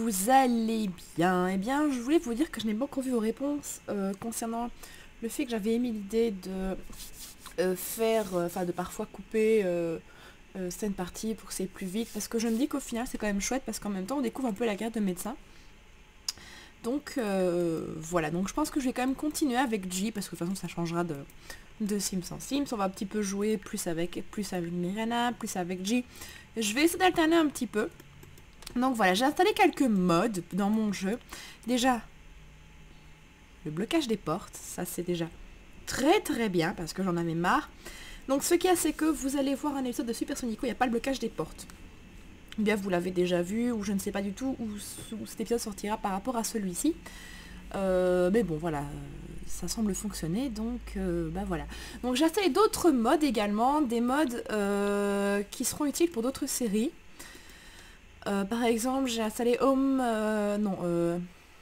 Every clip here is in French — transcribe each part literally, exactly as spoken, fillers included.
vous allez bien? Eh bien, je voulais vous dire que je n'ai pas encore vu vos réponses euh, concernant le fait que j'avais émis l'idée de euh, faire, enfin euh, de parfois couper euh, euh, certaines parties pour que c'est plus vite, parce que je me dis qu'au final c'est quand même chouette, parce qu'en même temps on découvre un peu la carte de médecin. Donc euh, voilà, donc je pense que je vais quand même continuer avec G, parce que de toute façon ça changera de, de Sims en Sims. On va un petit peu jouer plus avec, plus avec Mirjana, plus avec G. Je vais essayer d'alterner un petit peu. Donc voilà, j'ai installé quelques modes dans mon jeu. Déjà, le blocage des portes, ça c'est déjà très très bien parce que j'en avais marre. Donc ce qu'il y a, c'est que vous allez voir un épisode de Super Sonico, il n'y a pas le blocage des portes. Ou bien vous l'avez déjà vu, ou je ne sais pas du tout où, où cet épisode sortira par rapport à celui-ci. Euh, mais bon voilà, ça semble fonctionner, donc euh, bah voilà. Donc j'ai installé d'autres modes également, des modes euh, qui seront utiles pour d'autres séries. Euh, par exemple, j'ai installé Home... Euh, non, euh,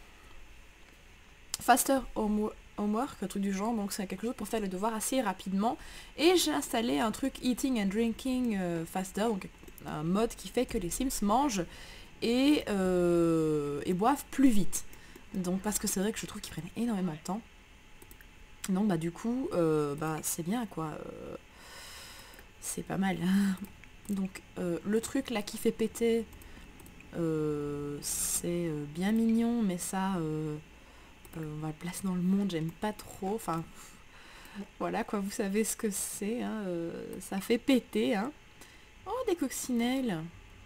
Faster home, Homework, un truc du genre, donc c'est quelque chose pour faire les devoirs assez rapidement. Et j'ai installé un truc Eating and Drinking euh, Faster, donc un mode qui fait que les Sims mangent et, euh, et boivent plus vite. Donc parce que c'est vrai que je trouve qu'ils prennent énormément de temps. Donc bah du coup, euh, bah c'est bien quoi. Euh, c'est pas mal. Donc euh, le truc là qui fait péter... Euh, c'est euh, bien mignon, mais ça, euh, euh, on va le placer dans le monde, j'aime pas trop. Enfin, voilà quoi, vous savez ce que c'est. Hein, euh, ça fait péter. Hein. Oh, des coccinelles.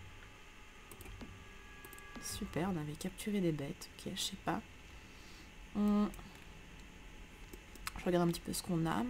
Super, on avait capturé des bêtes. Ok, je sais pas. Hum. Je regarde un petit peu ce qu'on a.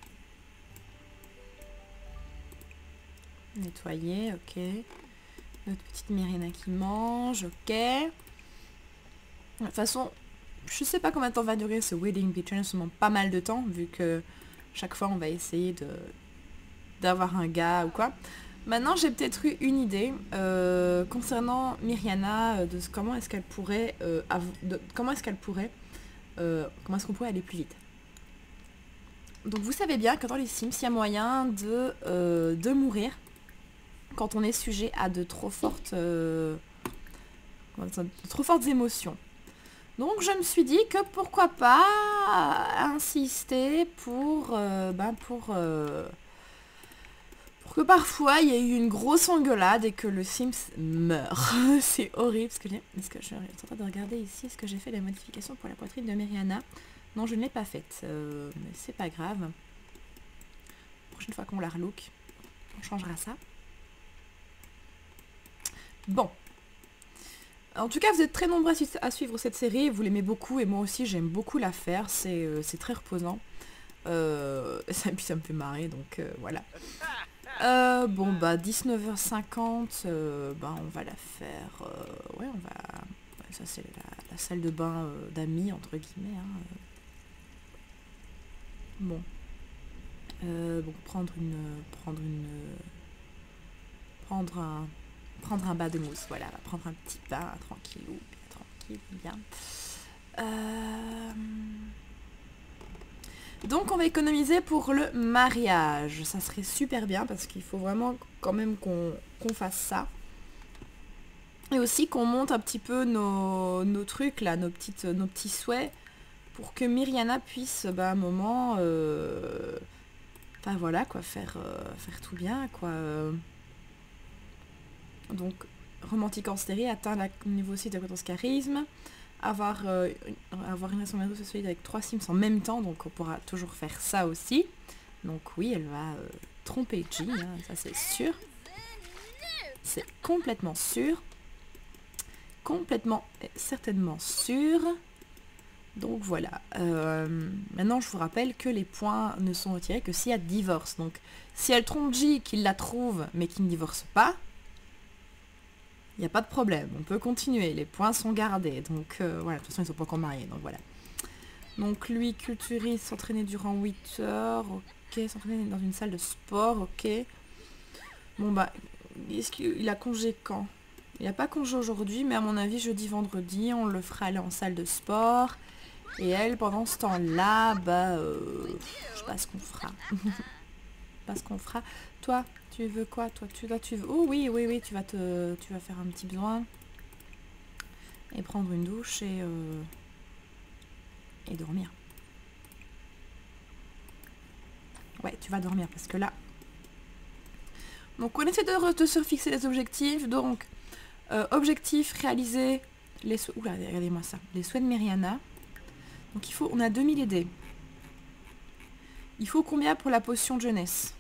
Nettoyer, ok. Notre petite Mirjana qui mange, ok. De toute façon, je sais pas combien de temps va durer ce Wedding Bee Challenge, sûrement pas mal de temps, vu que chaque fois on va essayer de d'avoir un gars ou quoi. Maintenant j'ai peut-être eu une idée euh, concernant Mirjana, euh, de ce, comment est-ce qu'elle pourrait, euh, de, comment est-ce qu'elle pourrait, euh, comment est-ce qu'on pourrait aller plus vite. Donc vous savez bien que dans les Sims, il y a moyen de, euh, de mourir quand on est sujet à de trop fortes, euh, de trop fortes émotions. Donc je me suis dit que pourquoi pas insister pour, euh, ben pour, euh, pour que parfois il y ait eu une grosse engueulade et que le Sims meurt. C'est horrible. Ce que j'ai... Est-ce que je suis en train de regarder ici, est-ce que j'ai fait la modification pour la poitrine de Mirjana? Non, je ne l'ai pas faite, euh, mais c'est pas grave. La prochaine fois qu'on la relook, on changera ça. Bon. En tout cas, vous êtes très nombreux à suivre cette série, vous l'aimez beaucoup et moi aussi j'aime beaucoup la faire, c'est euh, très reposant. Euh, ça, puis ça me fait marrer, donc euh, voilà. Euh, bon bah dix-neuf heures cinquante, euh, bah, on va la faire, euh, ouais on va, ça c'est la, la salle de bain euh, d'amis entre guillemets. Hein. Bon. Euh, bon, prendre une, prendre une, prendre un... Prendre un bain de mousse, voilà, on va prendre un petit bain, tranquillou, bien tranquille, bien. Euh... Donc on va économiser pour le mariage, ça serait super bien parce qu'il faut vraiment quand même qu'on qu'on fasse ça. Et aussi qu'on monte un petit peu nos, nos trucs là, nos, petites, nos petits souhaits pour que Mirjana puisse, bah, à un moment, euh... enfin voilà quoi, faire, euh, faire tout bien quoi. Donc, romantique en série, atteindre le niveau six de compétence charisme, avoir, euh, avoir une relation amoureuse solide avec trois Sims en même temps, donc on pourra toujours faire ça aussi. Donc oui, elle va euh, tromper G, hein, ça c'est sûr. C'est complètement sûr. Complètement, certainement sûr. Donc voilà. Euh, maintenant, je vous rappelle que les points ne sont retirés que s'il y a divorce. Donc, si elle trompe G, qu'il la trouve, mais qu'il ne divorce pas, il n'y a pas de problème, on peut continuer, les points sont gardés, donc euh, voilà, de toute façon ils sont pas encore mariés, donc voilà. Donc lui, culturiste, s'entraîner durant huit heures, ok, s'entraîner dans une salle de sport, ok. Bon bah, est-ce qu'il a congé quand? Il n'a pas congé aujourd'hui, mais à mon avis, jeudi, vendredi, on le fera aller en salle de sport. Et elle, pendant ce temps-là, bah, euh, je sais pas ce qu'on fera. Pas ce qu'on fera. Toi, tu veux quoi? Toi, tu, toi, tu veux... Oh oui, oui, oui, tu vas te, tu vas faire un petit besoin. et prendre une douche et, euh, et dormir. Ouais, tu vas dormir parce que là... Donc on essaie de, de se fixer les objectifs. Donc, euh, objectif réaliser les souhaits... Oula, regardez-moi ça. Les souhaits de Meriana. Donc il faut... On a deux mille aidés. Il faut combien pour la potion de jeunesse?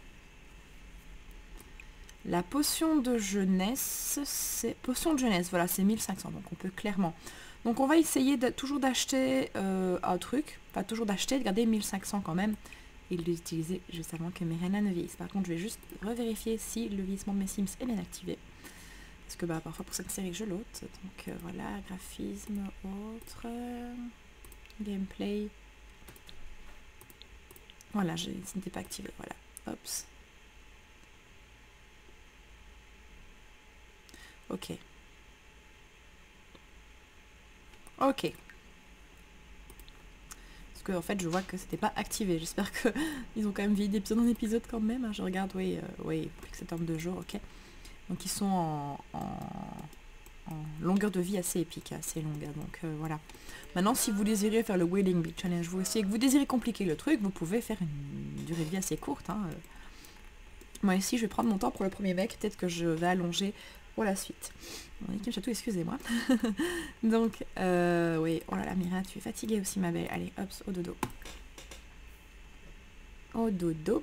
La potion de jeunesse, c'est... Potion de jeunesse, voilà, c'est mille cinq cents. Donc on peut clairement... Donc on va essayer de, toujours d'acheter euh, un truc. Pas toujours d'acheter, de garder mille cinq cents quand même. Et de l'utiliser juste avant que Meriana ne vieillisse. Par contre, je vais juste revérifier si le vieillissement de mes Sims est bien activé. Parce que bah, parfois pour cette série, je l'ôte. Donc euh, voilà, graphisme, autre, euh, gameplay. Voilà, ce n'était pas activé. Voilà, Ops. Ok. Ok. Que en fait je vois que c'était pas activé. J'espère que ils ont quand même vieilli d'épisode en épisode quand même. Hein. Je regarde, oui, euh, oui, plus que sept ans de jours, ok. Donc ils sont en, en, en longueur de vie assez épique, assez longue. Donc euh, voilà. Maintenant, si vous désirez faire le Wailing Big Challenge, vous aussi, et que vous désirez compliquer le truc, vous pouvez faire une durée de vie assez courte. Hein. Moi ici, je vais prendre mon temps pour le premier mec. Peut-être que je vais allonger pour la suite. Bon, Kim Château, excusez-moi. Donc, euh, oui, oh là là, Mira, tu es fatiguée aussi, ma belle. Allez, hop, au dodo. Au dodo.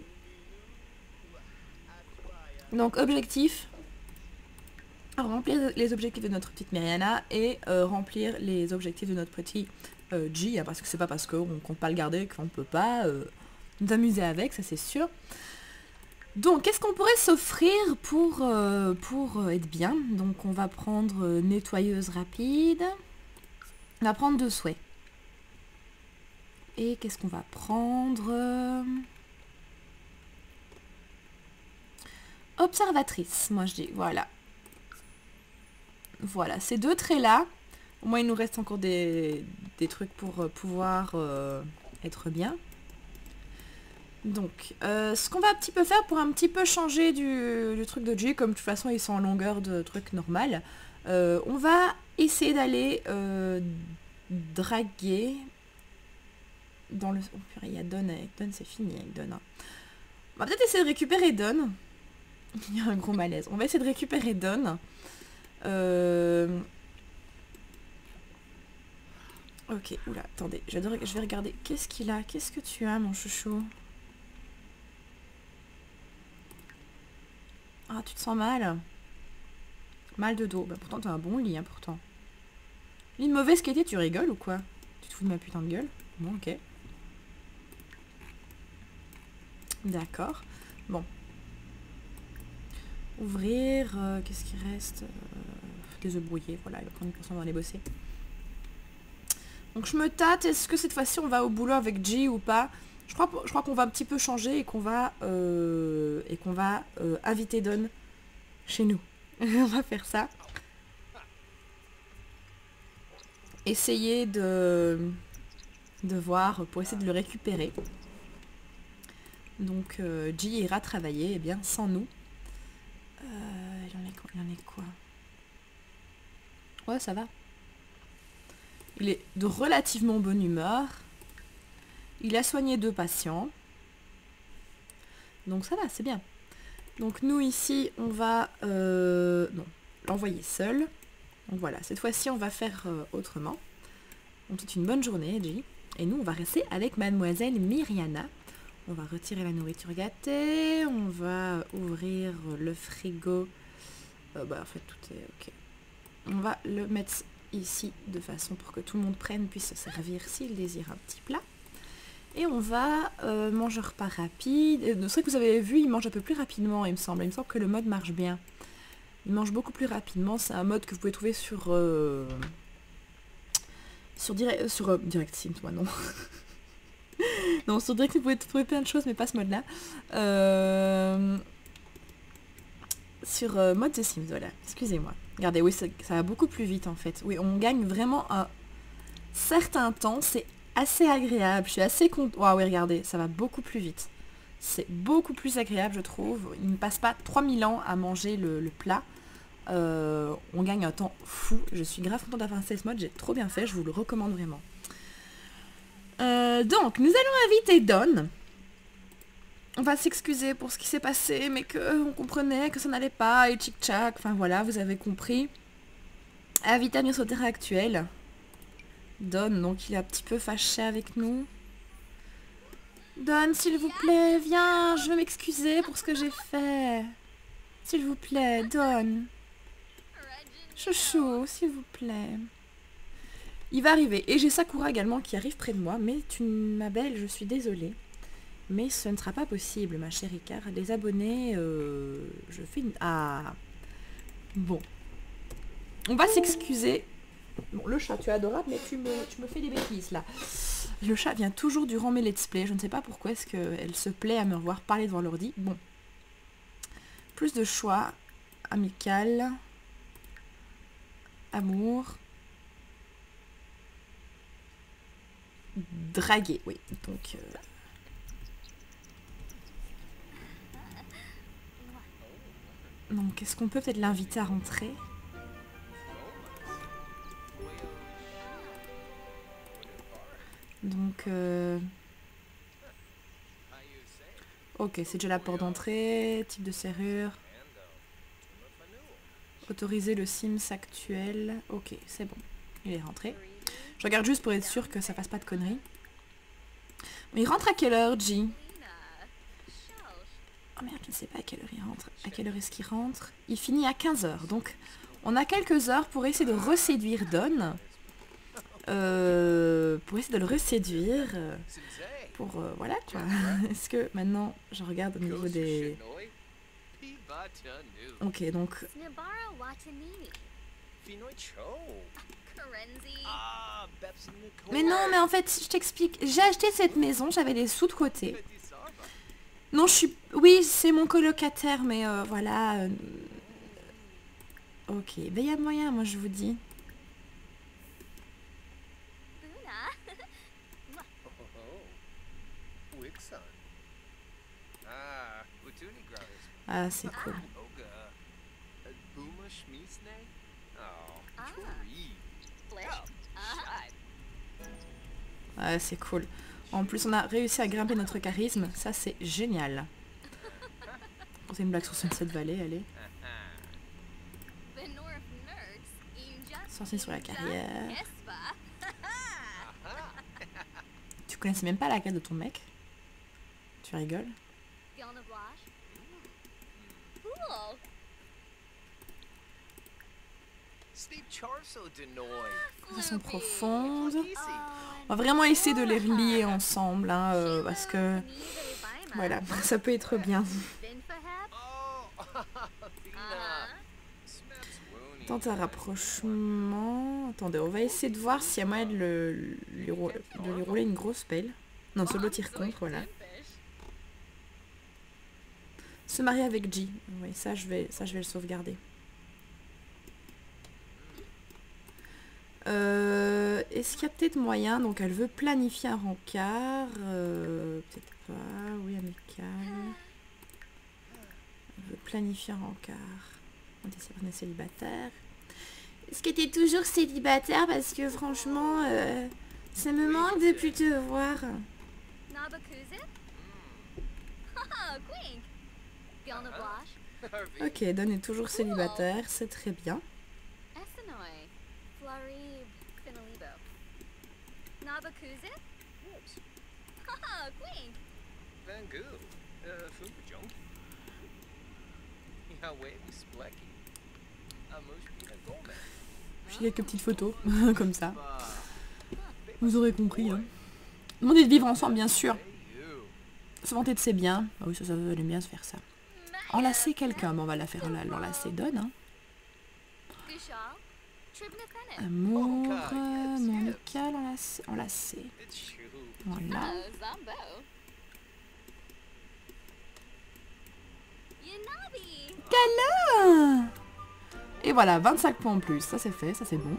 Donc, objectif. Remplir les objectifs de notre petite Meriana et euh, remplir les objectifs de notre petit euh, G, hein, parce que c'est pas parce qu'on ne compte pas le garder qu'on ne peut pas euh, nous amuser avec, ça c'est sûr. Donc, qu'est-ce qu'on pourrait s'offrir pour, euh, pour être bien? Donc, on va prendre euh, nettoyeuse rapide. On va prendre deux souhaits. Et qu'est-ce qu'on va prendre? Observatrice, moi je dis, voilà. Voilà, ces deux traits-là. Au moins, il nous reste encore des, des trucs pour euh, pouvoir euh, être bien. Donc, euh, ce qu'on va un petit peu faire pour un petit peu changer du, du truc de G, comme de toute façon ils sont en longueur de truc normal, euh, on va essayer d'aller euh, draguer dans le... Oh purée, il y a Don avec Don, c'est fini avec Don. Hein. On va peut-être essayer de récupérer Don. Il y a un gros malaise. On va essayer de récupérer Don. Euh... Ok, oula, attendez, je vais, je vais regarder. Qu'est-ce qu'il a? Qu'est-ce que tu as, mon chouchou? Ah, tu te sens mal? Mal de dos. Bah pourtant, t'as un bon lit, hein, pourtant. Lit de mauvaise qualité, tu rigoles ou quoi? Tu te fous de ma putain de gueule? Bon, ok. D'accord. Bon. Ouvrir. Euh, Qu'est-ce qui reste? euh, Des œufs brouillés, voilà, il va prendre une personne dans les bosser. Donc je me tâte, est-ce que cette fois-ci on va au boulot avec G ou pas? Je crois, je crois qu'on va un petit peu changer et qu'on va, euh, et qu'on va euh, inviter Don chez nous. On va faire ça. Essayer de, de voir pour essayer de le récupérer. Donc euh, G ira travailler eh bien, sans nous. Euh, il, en est, il en est quoi? Ouais, ça va. Il est de relativement bonne humeur. Il a soigné deux patients. Donc ça va, c'est bien. Donc nous ici, on va euh, non, l'envoyer seul. Donc voilà, cette fois-ci, on va faire euh, autrement. On toute une bonne journée, G. Et nous, on va rester avec mademoiselle Meriana. On va retirer la nourriture gâtée. On va ouvrir le frigo. Euh, bah en fait, tout est ok. On va le mettre ici de façon pour que tout le monde prenne, puisse se servir s'il désire un petit plat. Et on va euh, manger un repas rapide. C'est vrai que vous avez vu, il mange un peu plus rapidement, il me semble. Il me semble que le mode marche bien. Il mange beaucoup plus rapidement. C'est un mode que vous pouvez trouver sur... Euh, sur, direct, sur euh, Direct Sims, moi non. Non, sur Direct Sims, vous pouvez trouver plein de choses, mais pas ce mode-là. Euh, sur euh, mode The Sims, voilà. Excusez-moi. Regardez, oui, ça, ça va beaucoup plus vite en fait. Oui, on gagne vraiment un certain temps. C'est assez agréable. Je suis assez contente. Waouh, oui, regardez, ça va beaucoup plus vite. C'est beaucoup plus agréable, je trouve. Il ne passe pas trois mille ans à manger le, le plat. Euh, on gagne un temps fou. Je suis grave contente d'avoir fait ce mode, j'ai trop bien fait, je vous le recommande vraiment. Euh, donc, nous allons inviter Don. On va s'excuser pour ce qui s'est passé, mais qu'on comprenait que ça n'allait pas, et tchic-tchac, enfin voilà, vous avez compris. Invita bien sur le terrain actuel. Don, donc il est un petit peu fâché avec nous. Don, s'il vous plaît, viens, je veux m'excuser pour ce que j'ai fait. S'il vous plaît, Don. Chouchou, s'il vous plaît. Il va arriver. Et j'ai Sakura également qui arrive près de moi. Mais tu, ma belle, je suis désolée. Mais ce ne sera pas possible, ma chérie, car les abonnés, euh, je fais une... Ah. Bon. On va s'excuser. Bon, le chat, tu es adorable, mais tu me, tu me fais des bêtises, là. Le chat vient toujours durant mes let's play. Je ne sais pas pourquoi est-ce qu'elle se plaît à me voir parler devant l'ordi. Bon. Plus de choix. Amical. Amour. Draguer, oui. Donc... Euh... Donc, est-ce qu'on peut peut-être l'inviter à rentrer? Donc, euh... ok, c'est déjà la porte d'entrée, type de serrure. Autoriser le Sims actuel. Ok, c'est bon, il est rentré. Je regarde juste pour être sûr que ça fasse pas de conneries. Mais il rentre à quelle heure, G? Oh merde, je ne sais pas à quelle heure il rentre. À quelle heure est-ce qu'il rentre? Il finit à quinze heures, donc on a quelques heures pour essayer de reséduire Don. Euh, pour essayer de le reséduire. Euh, pour, euh, voilà quoi. Est-ce que maintenant, je regarde au niveau des... Ok, donc... Mais non, mais en fait, je t'explique. J'ai acheté cette maison, j'avais des sous de côté. Non, je suis... Oui, c'est mon colocataire, mais euh, voilà. Euh... Ok, ben il y a moyen, moi je vous dis. Ah, c'est cool. Ah, c'est cool. En plus, on a réussi à grimper notre charisme. Ça, c'est génial. C'est une blague sur Sunset Valley, allez. Sorti sur la carrière. Tu connaissais même pas la case de ton mec? Tu rigoles? Façon profonde. On va vraiment essayer de les relier ensemble, hein, euh, parce que voilà, ça peut être bien. Tente un rapprochement. Attendez, on va essayer de voir s'il y a moyen de, le, lui, de lui rouler une grosse pelle. Non, solo tire contre, voilà. Se marier avec G. Oui, ça je vais, ça je vais le sauvegarder. Euh, Est-ce qu'il y a peut-être moyen? Donc elle veut planifier un rencard. Euh, peut-être pas. Oui, amical. Elle veut planifier un rencard. On dit qu'on est célibataire. Est-ce que tu es toujours célibataire? Parce que franchement, euh, ça me manque de plus te voir. Ok, Don est toujours célibataire, c'est très bien. J'ai quelques petites photos, comme ça. Vous aurez compris. Hein. Demandez de vivre ensemble, bien sûr. Se vanter de ses biens. Ah oui, ça, ça aime bien se faire ça. Enlacer quelqu'un. Bon, on va la faire l'enlacer. Donne. Hein. Amour. Euh, mon amical, enlacé. enlacé. Voilà. Câlin! Et voilà, vingt-cinq points en plus. Ça c'est fait, ça c'est bon.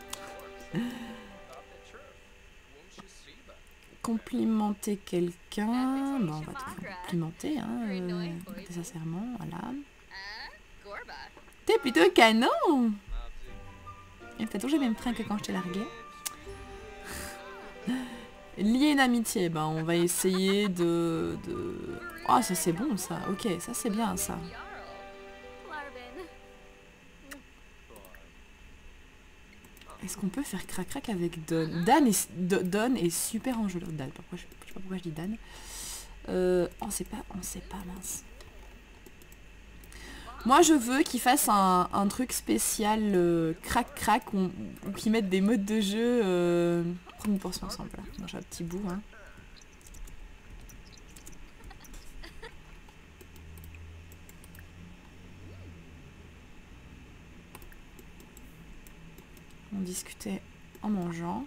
Complimenter quelqu'un. Bon, on va te complimenter, hein. Euh, sincèrement, voilà. T'es c'est plutôt canon. Et t'as toujours les mêmes trains que quand je t'ai largué. Lier une amitié, ben on va essayer de... de... Oh, ça c'est bon ça, ok, ça c'est bien ça. Est-ce qu'on peut faire crac-crac avec Don? Dan est, Don est super enjoulant. Dan, pourquoi je, je sais pas pourquoi je dis Dan. Euh, on sait pas, on sait pas, mince. Moi je veux qu'ils fassent un, un truc spécial euh, crac-crac ou, ou qu'ils mettent des modes de jeu. Euh... Prends une portion ensemble, là. Moi j'ai un petit bout, hein. On discutait en mangeant.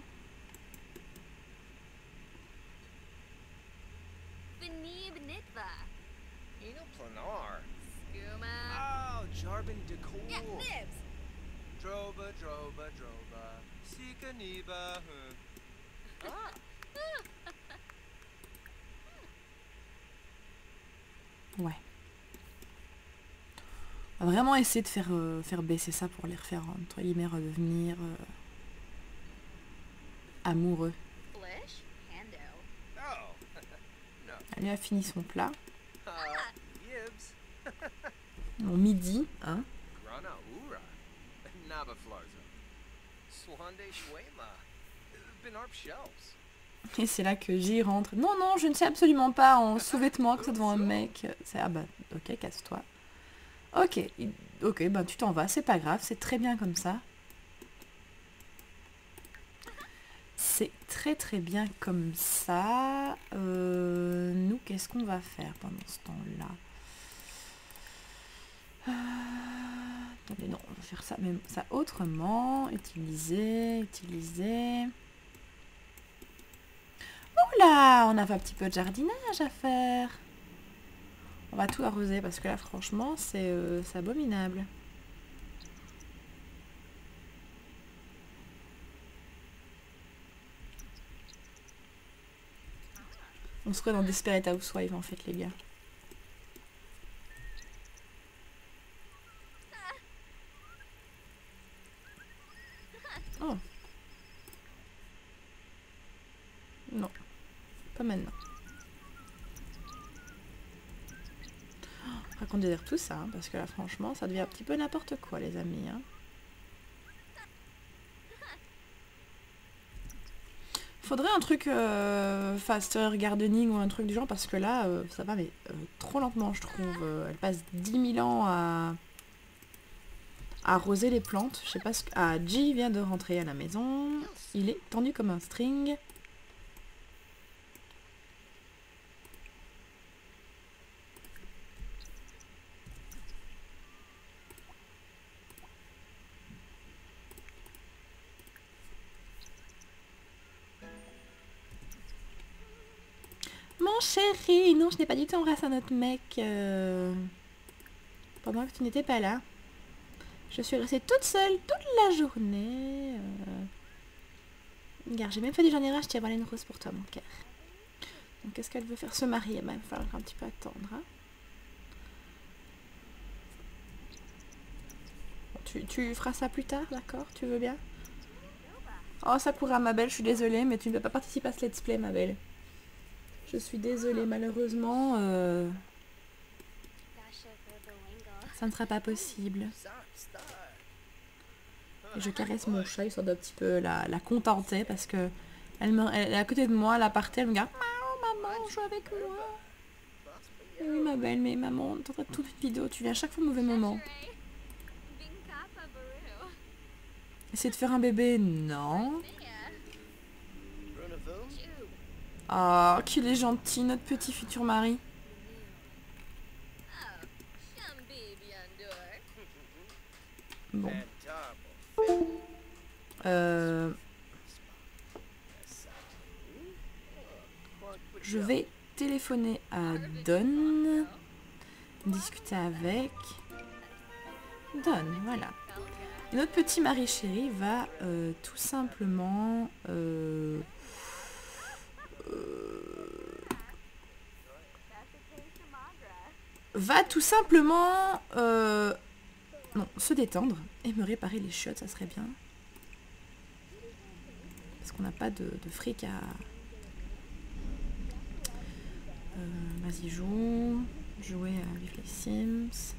Ouais. On va vraiment essayer de faire, euh, faire baisser ça pour les refaire, entre guillemets, redevenir euh, amoureux. Elle a fini son plat. Mon midi, hein. Et c'est là que j'y rentre. Non, non, je ne sais absolument pas en sous-vêtements que ça devant un mec. Ah bah, ok, casse-toi. Ok, ok, bah tu t'en vas, c'est pas grave, c'est très bien comme ça. C'est très très bien comme ça. Euh, nous, qu'est-ce qu'on va faire pendant ce temps-là? euh, Attendez, non, on va faire ça, même ça autrement. Utiliser, utiliser. Oh là, on a un petit peu de jardinage à faire. On va tout arroser parce que là, franchement, c'est euh, abominable. On serait dans Desperate Housewives en fait, les gars. Oh. Non. Pas maintenant. On va conduire tout ça, hein, parce que là, franchement, ça devient un petit peu n'importe quoi, les amis. Hein. Faudrait un truc euh, faster gardening ou un truc du genre, parce que là, euh, ça va, mais euh, trop lentement, je trouve. Euh, elle passe dix mille ans à... à arroser les plantes. Je sais pas ce que... Ah, G vient de rentrer à la maison. Il est tendu comme un string. Mon chéri, non, je n'ai pas du tout embrassé un autre mec euh, pendant que tu n'étais pas là. Je suis restée toute seule toute la journée. Euh... Regarde, j'ai même fait du jardinage, tiens, voilà une rose pour toi, mon cœur. Donc, qu'est-ce qu'elle veut faire? Se marier, bah, il va falloir un petit peu attendre. Hein. Bon, tu, tu feras ça plus tard, d'accord? Tu veux bien? Oh, Sakura, ma belle, je suis désolée, mais tu ne peux pas participer à ce let's play, ma belle. Je suis désolée, malheureusement, euh, ça ne sera pas possible. Et je caresse mon chat, histoire d'un petit peu la, la contenter, parce que elle, me, elle est à côté de moi, elle a parté, elle me regarde, maman, joue avec moi. Et oui, ma belle, mais maman, t'es en train de tourner une vidéo, tu viens à chaque fois au mauvais moment. Essayer de faire un bébé, non. Oh, qu'il est gentil, notre petit futur mari. Bon. Euh... Je vais téléphoner à Don. Discuter avec... Don, voilà. Et notre petit mari chéri va euh, tout simplement... Euh... va tout simplement euh, non, se détendre et me réparer les chiottes, ça serait bien. Parce qu'on n'a pas de, de fric à... Euh, Vas-y, joue. Jouer avec les Sims.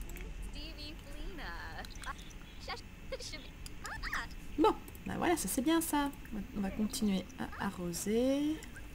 Bon, bah voilà, ça c'est bien ça. On va continuer à arroser.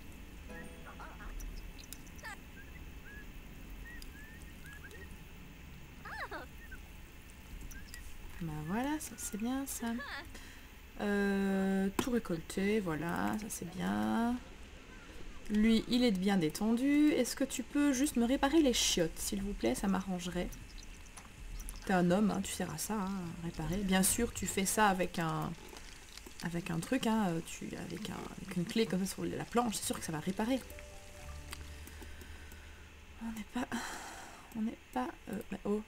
Bah voilà, ça c'est bien ça. Euh, tout récolter, voilà, ça c'est bien. Lui, il est bien détendu. Est-ce que tu peux juste me réparer les chiottes, s'il vous plaît, ça m'arrangerait. T'es un homme, hein, tu sers à ça, hein, réparer. Bien sûr, tu fais ça avec un avec un truc, hein, tu, avec, un, avec une clé comme ça sur la planche, c'est sûr que ça va réparer. On n'est pas... On n'est pas... Euh, bah, oh.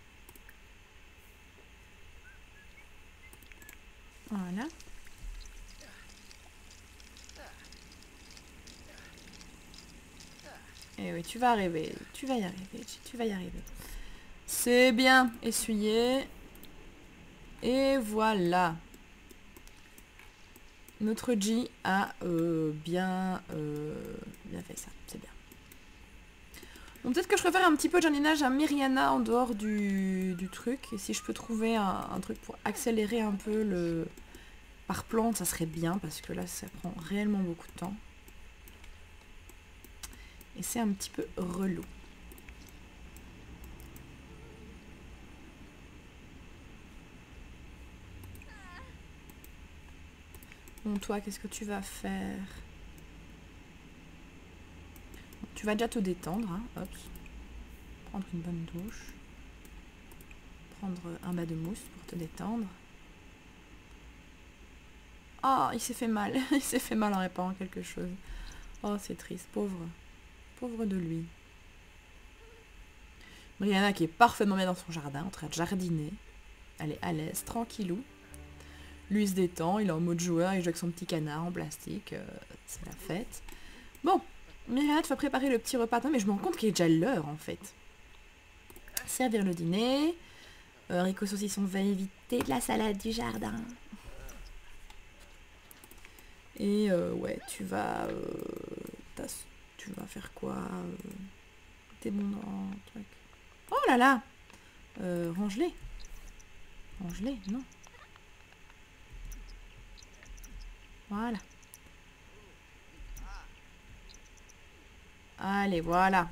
Voilà. Et oui, tu vas arriver, tu vas y arriver, tu vas y arriver. C'est bien, essuyé. Et voilà. Notre G a euh, bien, euh, bien fait ça, c'est bien. Bon, peut-être que je ferai un petit peu de jardinage à Miriana en dehors du, du truc. Et si je peux trouver un, un truc pour accélérer un peu le... par plante, ça serait bien, parce que là, ça prend réellement beaucoup de temps. Et c'est un petit peu relou. Bon, toi, qu'est-ce que tu vas faire? Tu vas déjà te détendre, hein. Hop. Prendre une bonne douche. Prendre un bas de mousse pour te détendre. Oh, il s'est fait mal. Il s'est fait mal en réparant quelque chose. Oh, c'est triste. Pauvre. Pauvre de lui. Brianna qui est parfaitement bien dans son jardin, en train de jardiner. Elle est à l'aise, tranquillou. Lui il se détend, il est en mode joueur, il joue avec son petit canard en plastique. Euh, c'est la fête. Bon, Myriana, tu vas préparer le petit repas. Non, mais je me rends compte qu'il est déjà l'heure en fait. Servir le dîner. Euh, Rico saucisson va éviter de la salade du jardin. Et euh, ouais, tu vas... Euh, tu vas faire quoi euh, T'es bon dans le truc. Oh là là euh, Range-les. Range-les, non. Voilà. Allez, voilà.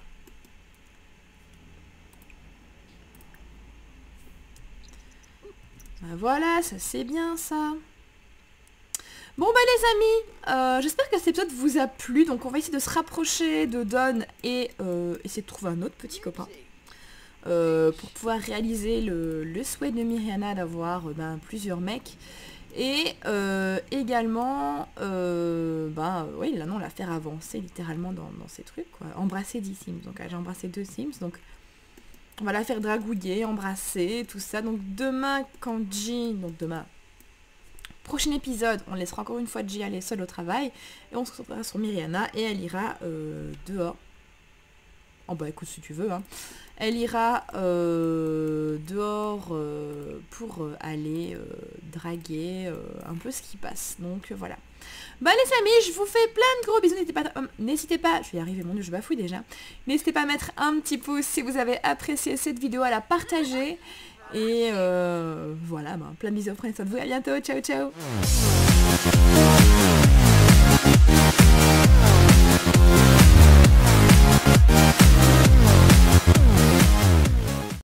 Ben voilà, ça c'est bien ça. Bon bah les amis, euh, j'espère que cet épisode vous a plu. Donc on va essayer de se rapprocher de Don et euh, essayer de trouver un autre petit copain. Euh, pour pouvoir réaliser le, le souhait de Miriana d'avoir euh, ben, plusieurs mecs. Et euh, également, euh, ben oui, là non, la faire avancer littéralement dans, dans ces trucs, quoi. Embrasser dix Sims. Donc j'ai embrassé deux Sims, donc on va la faire dragouiller, embrasser, tout ça. Donc demain, quand G, donc demain, prochain épisode, on laissera encore une fois G aller seule au travail. Et on se retrouvera sur Miriana et elle ira euh, dehors. Oh bah écoute si tu veux, hein. Elle ira euh, dehors euh, pour euh, aller euh, draguer euh, un peu ce qui passe. Donc euh, voilà. Bah les amis, je vous fais plein de gros bisous. N'hésitez pas, euh, n'hésitez pas, je vais y arriver, mon dieu, je bafouille déjà. N'hésitez pas à mettre un petit pouce si vous avez apprécié cette vidéo, à la partager. Et euh, voilà, bah, plein de bisous, prenez soin de vous, à bientôt, ciao ciao.